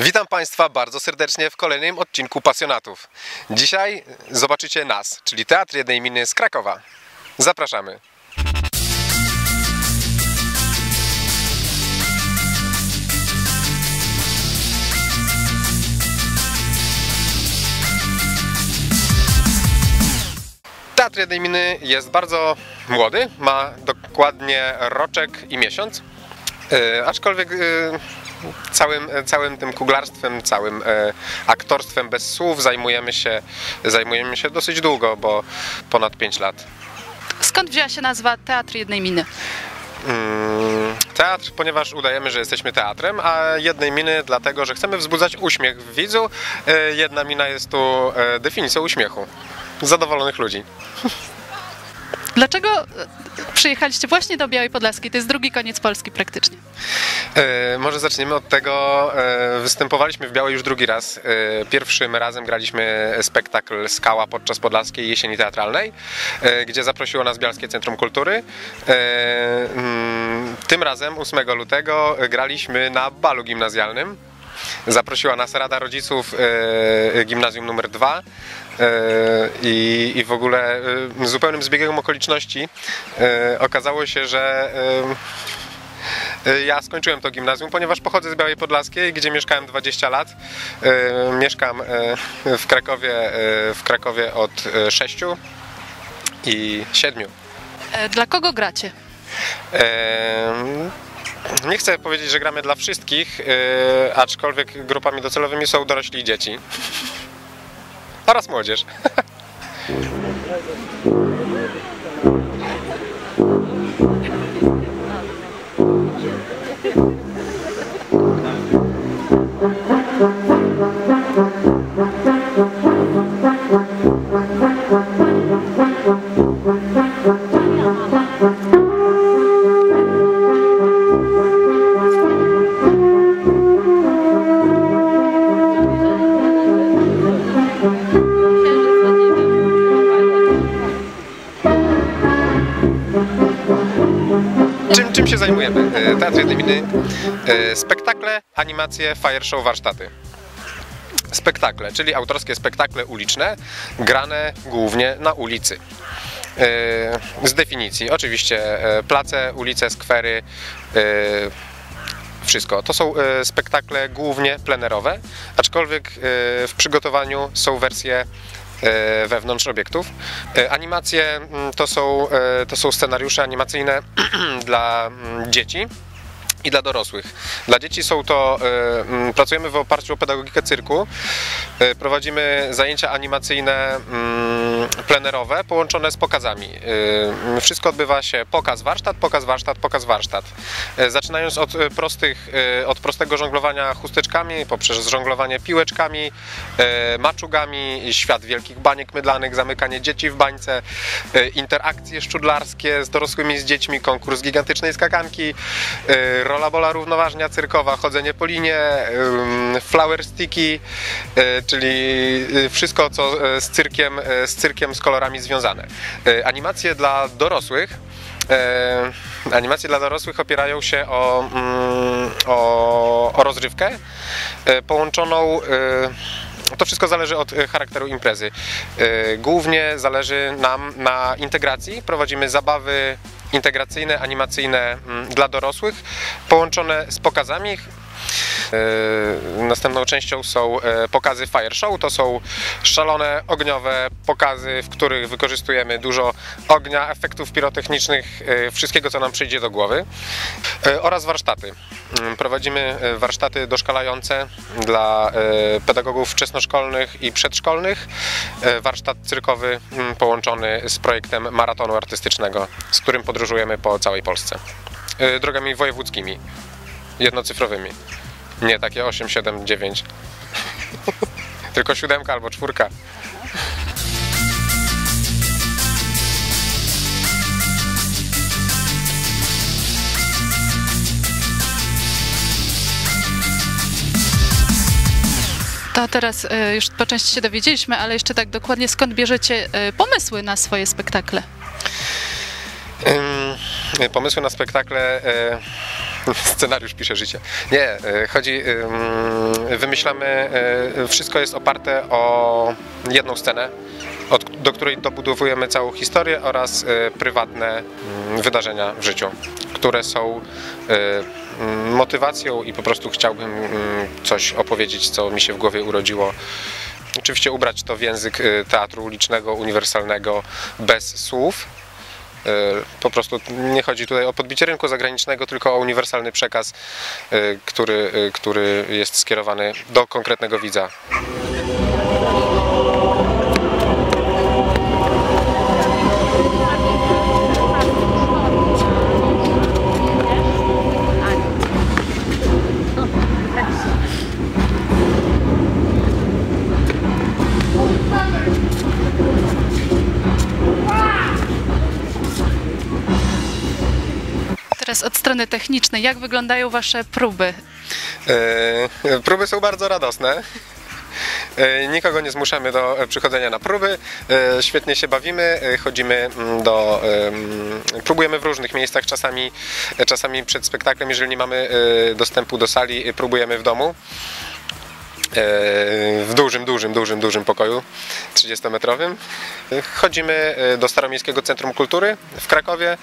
Witam Państwa bardzo serdecznie w kolejnym odcinku Pasjonatów. Dzisiaj zobaczycie nas, czyli Teatr Jednej Miny z Krakowa. Zapraszamy! Teatr Jednej Miny jest bardzo młody, ma dokładnie roczek i miesiąc, aczkolwiek całym tym kuglarstwem, całym aktorstwem bez słów zajmujemy się dosyć długo, bo ponad 5 lat. Skąd wzięła się nazwa Teatr Jednej Miny? Teatr, ponieważ udajemy, że jesteśmy teatrem, a Jednej Miny dlatego, że chcemy wzbudzać uśmiech w widzu. Jedna mina jest tu definicją uśmiechu. Zadowolonych ludzi. Dlaczego przyjechaliście właśnie do Białej Podlaskiej? To jest drugi koniec Polski praktycznie. Może zaczniemy od tego. Występowaliśmy w Białej już drugi raz. Pierwszym razem graliśmy spektakl Skała podczas Podlaskiej Jesieni Teatralnej, gdzie zaprosiło nas Bielskie Centrum Kultury. Tym razem 8 lutego graliśmy na balu gimnazjalnym. Zaprosiła nas Rada Rodziców Gimnazjum nr 2 i w ogóle zupełnym zbiegiem okoliczności okazało się, że ja skończyłem to gimnazjum, ponieważ pochodzę z Białej Podlaskiej, gdzie mieszkałem 20 lat. Mieszkam w Krakowie od 6 i 7. Dla kogo gracie? Nie chcę powiedzieć, że gramy dla wszystkich, aczkolwiek grupami docelowymi są dorośli i dzieci. Oraz młodzież. Czym się zajmujemy? Teatr Jednej Miny. Spektakle, animacje, fire show, warsztaty. Spektakle, czyli autorskie spektakle uliczne, grane głównie na ulicy. Z definicji, oczywiście place, ulice, skwery, wszystko. To są spektakle głównie plenerowe, aczkolwiek w przygotowaniu są wersje wewnątrz obiektów. Animacje to są scenariusze animacyjne dla dzieci i dla dorosłych. Dla dzieci pracujemy w oparciu o pedagogikę cyrku. Prowadzimy zajęcia animacyjne plenerowe połączone z pokazami. Wszystko odbywa się pokaz, warsztat, pokaz, warsztat, pokaz, warsztat. Zaczynając od prostego żonglowania chusteczkami, poprzez żonglowanie piłeczkami, maczugami, świat wielkich baniek mydlanych, zamykanie dzieci w bańce, interakcje szczudlarskie z dorosłymi, z dziećmi, konkurs gigantycznej skakanki, rollabola równoważnia cyrkowa, chodzenie po linie, flower sticky, czyli wszystko co z cyrkiem, z kolorami związane. Animacje dla dorosłych opierają się o rozrywkę połączoną. To wszystko zależy od charakteru imprezy. Głównie zależy nam na integracji. Prowadzimy zabawy integracyjne, animacyjne dla dorosłych, połączone z pokazami. Następną częścią są pokazy fire show. To są szalone, ogniowe pokazy, w których wykorzystujemy dużo ognia, efektów pirotechnicznych, wszystkiego co nam przyjdzie do głowy. Oraz warsztaty. Prowadzimy warsztaty doszkalające dla pedagogów wczesnoszkolnych i przedszkolnych. Warsztat cyrkowy połączony z projektem maratonu artystycznego, z którym podróżujemy po całej Polsce. Drogami wojewódzkimi, jednocyfrowymi. Nie takie 8, 7, 9. Tylko 7 albo 4. To teraz już po części się dowiedzieliśmy, ale jeszcze tak dokładnie skąd bierzecie pomysły na swoje spektakle? Pomysły na spektakle Scenariusz pisze życie. Nie, wymyślamy, wszystko jest oparte o jedną scenę, do której dobudowujemy całą historię oraz prywatne wydarzenia w życiu, które są motywacją i po prostu chciałbym coś opowiedzieć, co mi się w głowie urodziło. Oczywiście ubrać to w język teatru ulicznego, uniwersalnego, bez słów. Po prostu nie chodzi tutaj o podbicie rynku zagranicznego, tylko o uniwersalny przekaz, który jest skierowany do konkretnego widza. Teraz od strony technicznej, jak wyglądają Wasze próby? Próby są bardzo radosne. Nikogo nie zmuszamy do przychodzenia na próby. Świetnie się bawimy, chodzimy próbujemy w różnych miejscach, czasami przed spektaklem, jeżeli nie mamy dostępu do sali, próbujemy w domu. W dużym pokoju 30-metrowym. Chodzimy do Staromiejskiego Centrum Kultury w Krakowie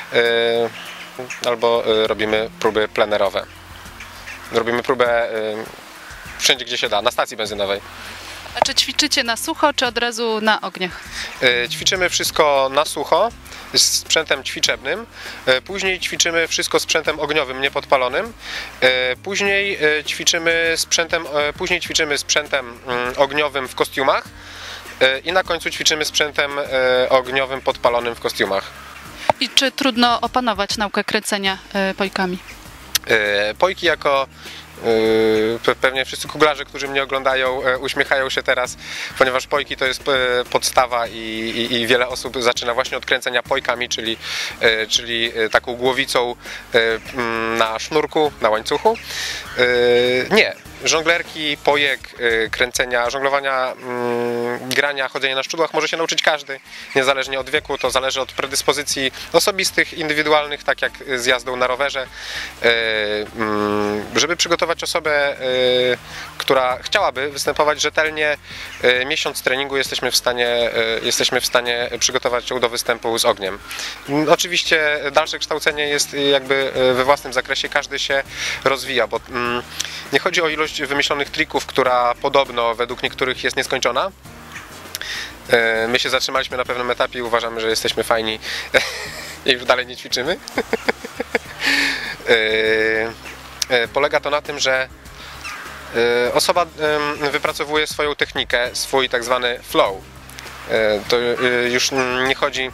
albo robimy próby plenerowe. Robimy próbę wszędzie, gdzie się da, na stacji benzynowej. A czy ćwiczycie na sucho, czy od razu na ogniach? Ćwiczymy wszystko na sucho, z sprzętem ćwiczebnym. Później ćwiczymy wszystko sprzętem ogniowym, niepodpalonym. Później ćwiczymy sprzętem ogniowym w kostiumach. I na końcu ćwiczymy sprzętem ogniowym podpalonym w kostiumach. I czy trudno opanować naukę kręcenia pojkami? Pojki jako... Pewnie wszyscy kuglarze, którzy mnie oglądają, uśmiechają się teraz, ponieważ pojki to jest podstawa i wiele osób zaczyna właśnie od kręcenia pojkami, czyli taką głowicą na sznurku, na łańcuchu. Nie. Żonglerki, pojek, kręcenia, żonglowania, grania, chodzenia na szczudłach może się nauczyć każdy, niezależnie od wieku, to zależy od predyspozycji osobistych, indywidualnych, tak jak z jazdą na rowerze. Żeby przygotować osobę, która chciałaby występować rzetelnie, miesiąc treningu jesteśmy w stanie przygotować ją do występu z ogniem. Oczywiście dalsze kształcenie jest jakby we własnym zakresie, każdy się rozwija, bo nie chodzi o ilość wymyślonych trików, która podobno według niektórych jest nieskończona. My się zatrzymaliśmy na pewnym etapie i uważamy, że jesteśmy fajni i już dalej nie ćwiczymy. Polega to na tym, że osoba wypracowuje swoją technikę, swój tak zwany flow. To już nie chodzi...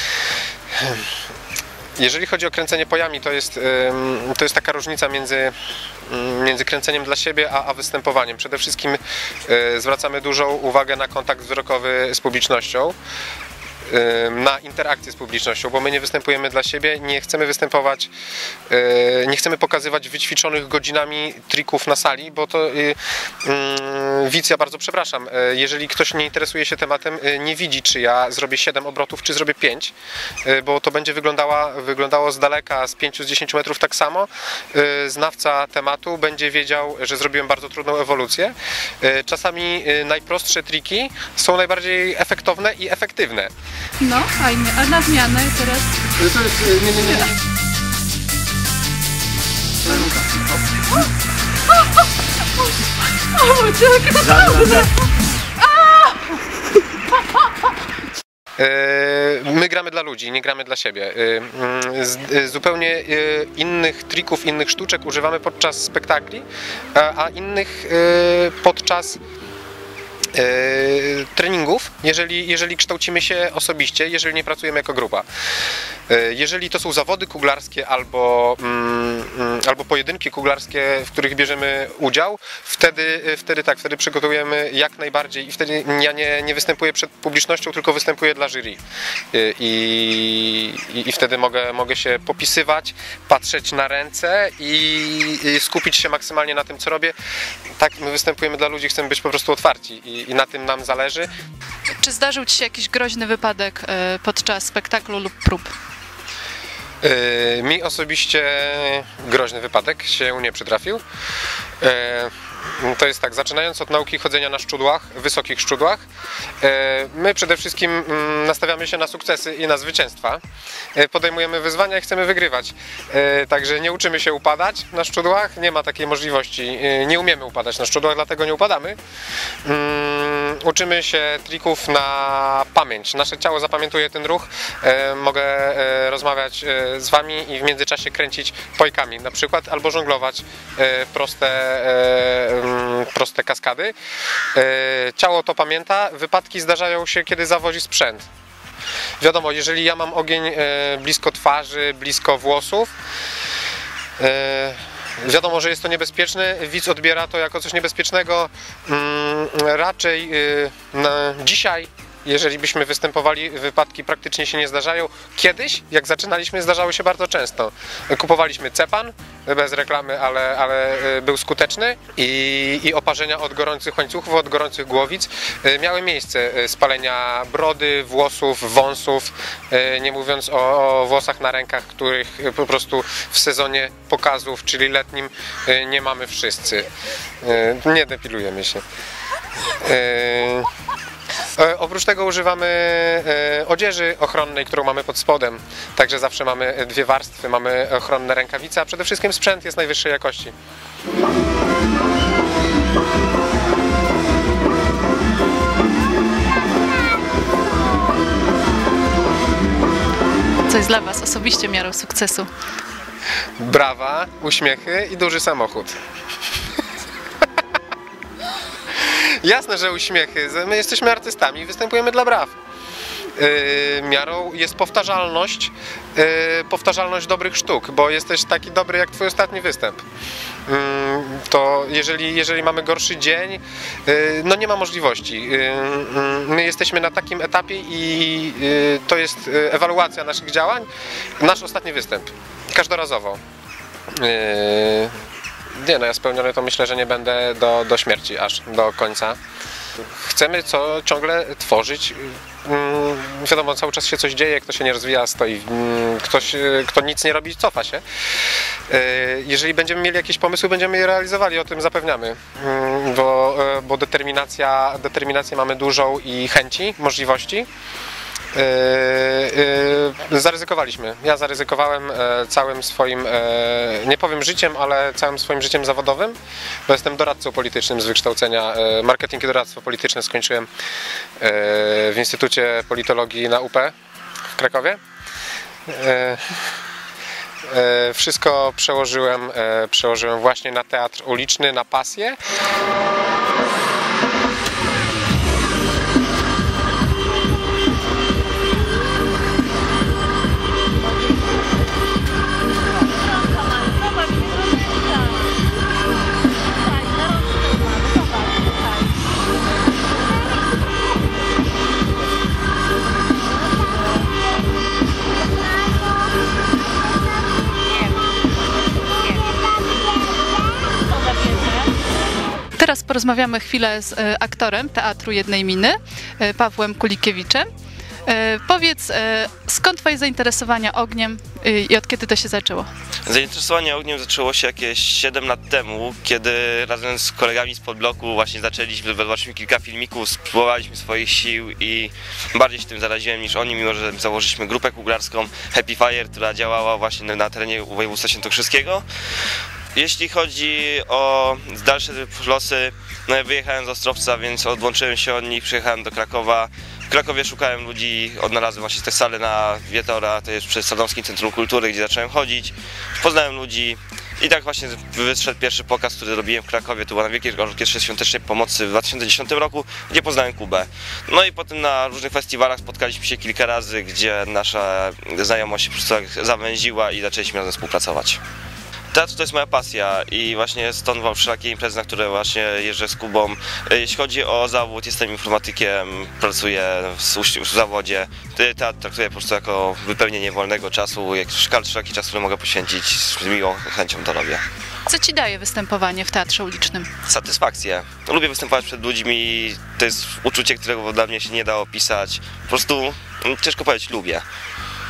Jeżeli chodzi o kręcenie pojami, to jest taka różnica między kręceniem dla siebie a występowaniem. Przede wszystkim zwracamy dużą uwagę na kontakt wzrokowy z publicznością, na interakcję z publicznością, bo my nie występujemy dla siebie, nie chcemy występować, nie chcemy pokazywać wyćwiczonych godzinami trików na sali, bo to widz, ja bardzo przepraszam, jeżeli ktoś nie interesuje się tematem, nie widzi, czy ja zrobię 7 obrotów, czy zrobię 5, bo to będzie wyglądało z daleka, z 5, z 10 metrów tak samo. Znawca tematu będzie wiedział, że zrobiłem bardzo trudną ewolucję. Czasami najprostsze triki są najbardziej efektowne i efektywne. No, fajnie. A na zmianę teraz? To jest... Nie. O, jak naprawdę! My gramy dla ludzi, nie gramy dla siebie. Zupełnie innych trików, innych sztuczek używamy podczas spektakli, a innych podczas treningów, jeżeli kształcimy się osobiście, jeżeli nie pracujemy jako grupa. Jeżeli to są zawody kuglarskie albo pojedynki kuglarskie, w których bierzemy udział, wtedy przygotowujemy jak najbardziej i wtedy ja nie występuję przed publicznością, tylko występuję dla jury. I wtedy mogę się popisywać, patrzeć na ręce i skupić się maksymalnie na tym, co robię. Tak, my występujemy dla ludzi, chcemy być po prostu otwarci i na tym nam zależy. Czy zdarzył Ci się jakiś groźny wypadek podczas spektaklu lub prób? Mi osobiście groźny wypadek się nie przytrafił. To jest tak, zaczynając od nauki chodzenia na szczudłach, wysokich szczudłach, my przede wszystkim nastawiamy się na sukcesy i na zwycięstwa. Podejmujemy wyzwania i chcemy wygrywać. Także nie uczymy się upadać na szczudłach, nie ma takiej możliwości. Nie umiemy upadać na szczudłach, dlatego nie upadamy. Uczymy się trików na pamięć. Nasze ciało zapamiętuje ten ruch. Mogę rozmawiać z Wami i w międzyczasie kręcić pojkami na przykład, albo żonglować proste kaskady. Ciało to pamięta, wypadki zdarzają się, kiedy zawodzi sprzęt. Wiadomo, jeżeli ja mam ogień blisko twarzy, blisko włosów, wiadomo, że jest to niebezpieczne, widz odbiera to jako coś niebezpiecznego. Raczej dzisiaj, jeżeli byśmy występowali, wypadki praktycznie się nie zdarzają. Kiedyś, jak zaczynaliśmy, zdarzały się bardzo często. Kupowaliśmy cepan, bez reklamy, ale był skuteczny i oparzenia od gorących łańcuchów, od gorących głowic miały miejsce. Spalenia brody, włosów, wąsów, nie mówiąc o włosach na rękach, których po prostu w sezonie pokazów, czyli letnim, nie mamy wszyscy. Nie depilujemy się. Oprócz tego używamy odzieży ochronnej, którą mamy pod spodem. Także zawsze mamy dwie warstwy, mamy ochronne rękawice, a przede wszystkim sprzęt jest najwyższej jakości. Co jest dla Was osobiście miarą sukcesu? Brawa, uśmiechy i duży samochód. Jasne, że uśmiechy. My jesteśmy artystami, występujemy dla braw. Miarą jest powtarzalność dobrych sztuk, bo jesteś taki dobry jak Twój ostatni występ. To jeżeli mamy gorszy dzień, no nie ma możliwości. My jesteśmy na takim etapie i to jest ewaluacja naszych działań, nasz ostatni występ, każdorazowo. Nie, no ja spełniony to myślę, że nie będę do śmierci, aż do końca. Chcemy ciągle tworzyć. Wiadomo, cały czas się coś dzieje, kto się nie rozwija, stoi. Ktoś, kto nic nie robi, cofa się. Jeżeli będziemy mieli jakieś pomysły, będziemy je realizowali, o tym zapewniamy. Bo determinację mamy dużą i chęci, możliwości. Zaryzykowaliśmy. Ja zaryzykowałem całym swoim, nie powiem życiem, ale całym swoim życiem zawodowym, bo jestem doradcą politycznym z wykształcenia. Marketing i doradztwo polityczne skończyłem w Instytucie Politologii na UP w Krakowie. Wszystko przełożyłem właśnie na teatr uliczny, na pasję. Teraz porozmawiamy chwilę z aktorem Teatru Jednej Miny, Pawłem Kulikiewiczem. Powiedz, skąd Twoje zainteresowanie ogniem i od kiedy to się zaczęło? Zainteresowanie ogniem zaczęło się jakieś 7 lat temu, kiedy razem z kolegami z podbloku właśnie zobaczyliśmy kilka filmików, spróbowaliśmy swoich sił i bardziej się tym zaraziłem niż oni, mimo że założyliśmy grupę kuglarską Happy Fire, która działała właśnie na terenie województwa świętokrzyskiego. Jeśli chodzi o dalsze losy, no ja wyjechałem z Ostrowca, więc odłączyłem się od nich, przyjechałem do Krakowa. W Krakowie szukałem ludzi, odnalazłem właśnie tę salę na Wietora, to jest przy Sandomskim Centrum Kultury, gdzie zacząłem chodzić. Poznałem ludzi i tak właśnie wyszedł pierwszy pokaz, który robiłem w Krakowie, to była na Wielkiej Orkiestrze Świątecznej Pomocy w 2010 roku, gdzie poznałem Kubę. No i potem na różnych festiwalach spotkaliśmy się kilka razy, gdzie nasza znajomość się po prostu zawęziła i zaczęliśmy razem współpracować. Teatr to jest moja pasja i właśnie stąd mam wszelakie imprezy, na które właśnie jeżdżę z Kubą. Jeśli chodzi o zawód, jestem informatykiem, pracuję w zawodzie. Teatr traktuję po prostu jako wypełnienie wolnego czasu, wszelki czas, który mogę poświęcić, z miłą chęcią to robię. Co Ci daje występowanie w teatrze ulicznym? Satysfakcję. Lubię występować przed ludźmi, to jest uczucie, którego dla mnie się nie da opisać. Po prostu ciężko powiedzieć, lubię.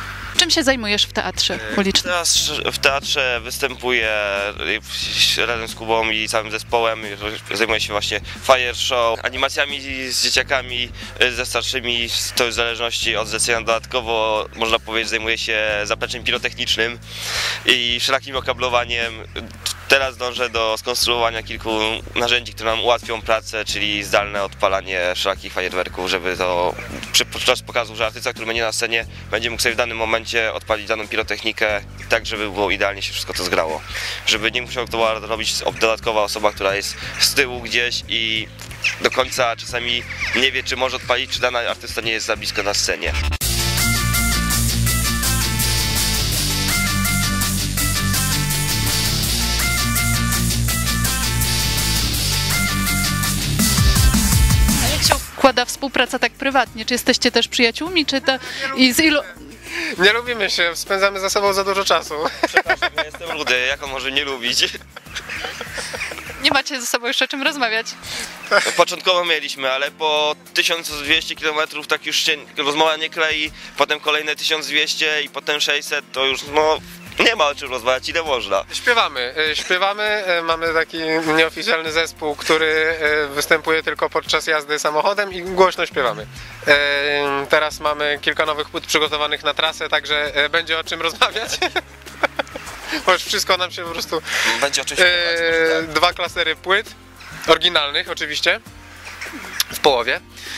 Czym się zajmujesz w teatrze ulicznym? Teraz w teatrze występuję razem z Kubą i całym zespołem. Zajmuję się właśnie fire show, animacjami z dzieciakami, ze starszymi, to w zależności od zlecenia. Dodatkowo, można powiedzieć, zajmuję się zapleczem pirotechnicznym i wszelakim okablowaniem. Teraz dążę do skonstruowania kilku narzędzi, które nam ułatwią pracę, czyli zdalne odpalanie wszelakich fajerwerków, żeby to podczas pokazu, że artysta, który będzie na scenie, będzie mógł sobie w danym momencie odpalić daną pirotechnikę tak, żeby było idealnie się wszystko to zgrało. Żeby nie musiał to robić dodatkowa osoba, która jest z tyłu gdzieś i do końca czasami nie wie, czy może odpalić, czy dany artysta nie jest za blisko na scenie. Układa współpraca tak prywatnie? Czy jesteście też przyjaciółmi, czy to i z ilu... Nie lubimy się, spędzamy za sobą za dużo czasu. Przepraszam, ja jestem rudy, jak on może nie lubić? Nie macie ze sobą jeszcze o czym rozmawiać? Początkowo mieliśmy, ale po 1200 km tak już się rozmowa nie klei, potem kolejne 1200 i potem 600, to już no nie ma o czym rozmawiać, ile można. Śpiewamy, mamy taki nieoficjalny zespół, który występuje tylko podczas jazdy samochodem i głośno śpiewamy. Teraz mamy kilka nowych płyt przygotowanych na trasę, także będzie o czym rozmawiać. Bo już wszystko nam się po prostu... Będzie o czym śpiewać. 2 klasery płyt, oryginalnych oczywiście, w połowie.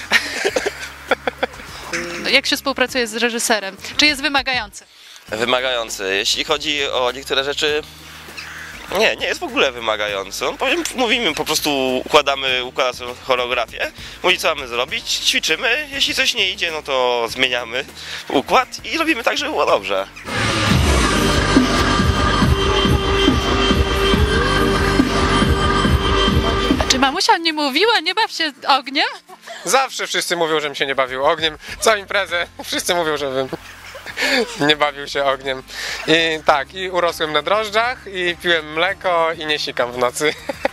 Jak się współpracuje z reżyserem? Czy jest wymagający? Wymagający. Jeśli chodzi o niektóre rzeczy, nie jest w ogóle wymagający. Mówimy, po prostu układa sobie choreografię, mówi co mamy zrobić, ćwiczymy, jeśli coś nie idzie, no to zmieniamy układ i robimy tak, żeby było dobrze. A czy mamusia nie mówiła, nie baw się ogniem? Zawsze wszyscy mówią, żebym się nie bawił ogniem. Całą imprezę wszyscy mówią, żebym nie bawił się ogniem. I tak, i urosłem na drożdżach, i piłem mleko, i nie sikam w nocy.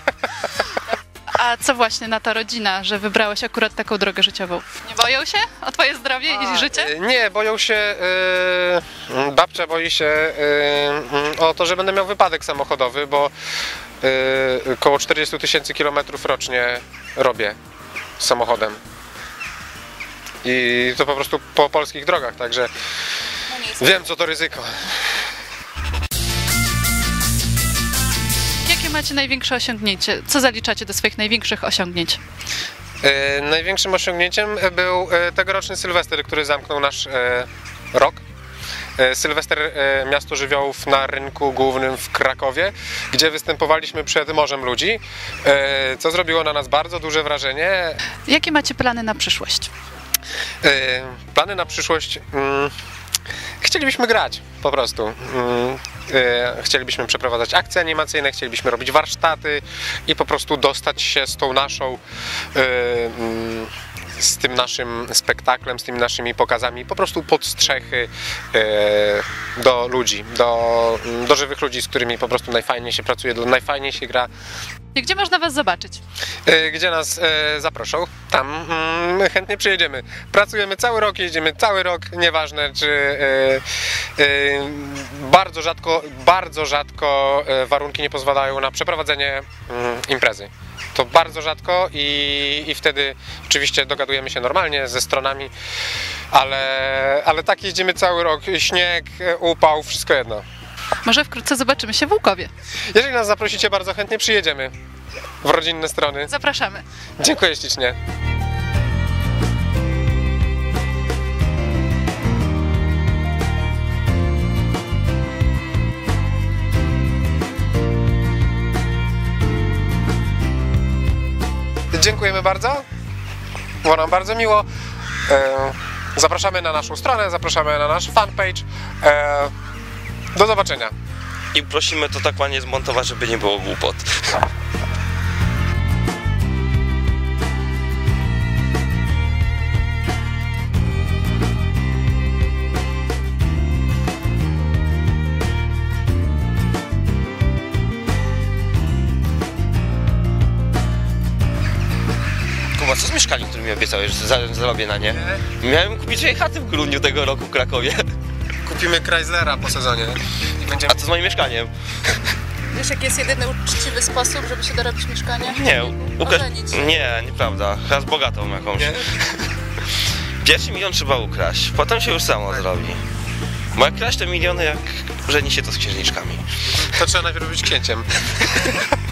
A co właśnie na ta rodzina, że wybrałeś akurat taką drogę życiową? Nie boją się o twoje zdrowie i życie? Nie, boją się, babcia boi się o to, że będę miał wypadek samochodowy, bo około 40 000 kilometrów rocznie robię samochodem. I to po prostu po polskich drogach, także wiem, co to ryzyko. Jakie macie największe osiągnięcie? Co zaliczacie do swoich największych osiągnięć? Największym osiągnięciem był tegoroczny Sylwester, który zamknął nasz rok. Sylwester Miasto Żywiołów na rynku głównym w Krakowie, gdzie występowaliśmy przed morzem ludzi, co zrobiło na nas bardzo duże wrażenie. Jakie macie plany na przyszłość? Plany na przyszłość... Chcielibyśmy grać, po prostu. Chcielibyśmy przeprowadzać akcje animacyjne, chcielibyśmy robić warsztaty i po prostu dostać się z tą naszą, z tym naszym spektaklem, z tymi naszymi pokazami po prostu pod strzechy do ludzi, do żywych ludzi, z którymi po prostu najfajniej się pracuje, najfajniej się gra. I gdzie można was zobaczyć? Gdzie nas zaproszą, tam chętnie przyjedziemy. Pracujemy cały rok, jeździmy cały rok, nieważne czy bardzo rzadko warunki nie pozwalają na przeprowadzenie imprezy. To bardzo rzadko i wtedy oczywiście dogadujemy się normalnie ze stronami, ale tak jeździmy cały rok, śnieg, upał, wszystko jedno. Może wkrótce zobaczymy się w Łukowie. Jeżeli nas zaprosicie, bardzo chętnie przyjedziemy w rodzinne strony. Zapraszamy. Dziękuję ślicznie. Dziękujemy bardzo. Było nam bardzo miło. Zapraszamy na naszą stronę, zapraszamy na nasz fanpage. Do zobaczenia. I prosimy to tak ładnie zmontować, żeby nie było głupot. Kuba, co z mieszkaniem, którym mi obiecałeś, że zarobię na nie? Miałem kupić sobie chatę w grudniu tego roku w Krakowie. kupimy Chryslera po sezonie. I będziemy... A co z moim mieszkaniem? Wiesz, jaki jest jedyny uczciwy sposób, żeby się dorobić mieszkania? Nie, Ożenić się. Nie, nieprawda. Chyba z bogatą jakąś. Nie? Pierwszy milion trzeba ukraść, potem się już samo zrobi. Bo jak kraść te miliony, jak żeni się to z księżniczkami. To trzeba najpierw być księciem.